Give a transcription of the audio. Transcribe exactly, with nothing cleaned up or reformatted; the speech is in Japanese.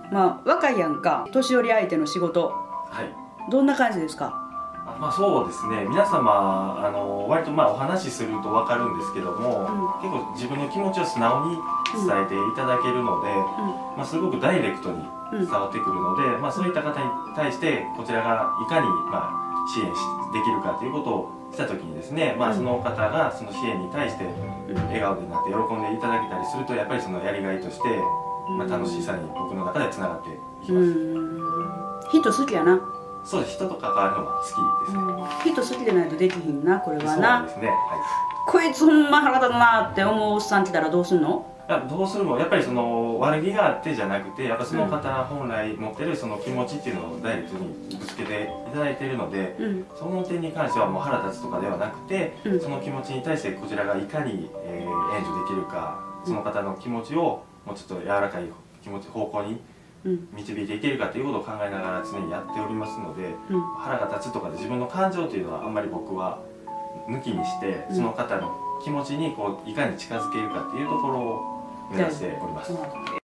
まあ若いやんか、年寄り相手の仕事、 はい、 どんな感じですか？ あまあそうですね、皆様あの割とまあお話しすると分かるんですけども、うん、結構自分の気持ちを素直に伝えていただけるので、うん、まあすごくダイレクトに伝わってくるので、うん、まあそういった方に対してこちらがいかにまあ支援できるかということをした時にですね、まあその方がその支援に対して笑顔になって喜んでいただけたりすると、やっぱりそのやりがいとして、まあ、楽しさに僕の中でつながっていきます。 人好きやな。 そうです、人と関わるのが好きですね、 うん、人好きでないとできひんな、これはな。 そうですね、はい、 こいつほんま腹立つなって思うおっさん来たらどうすんの？ いやどうするもやっぱりその悪気があってじゃなくて、やっぱその方本来持ってるその気持ちっていうのをダイレクトにぶつけていただいているので、うん、その点に関してはもう腹立つとかではなくて、うん、その気持ちに対してこちらがいかに、えー、援助できるか、その方の気持ちをもうちょっと柔らかい気持ち方向に導いていけるかということを考えながら常にやっておりますので、うん、腹が立つとかで自分の感情というのはあんまり僕は抜きにして、その方の気持ちにこういかに近づけるかっていうところを目指しております。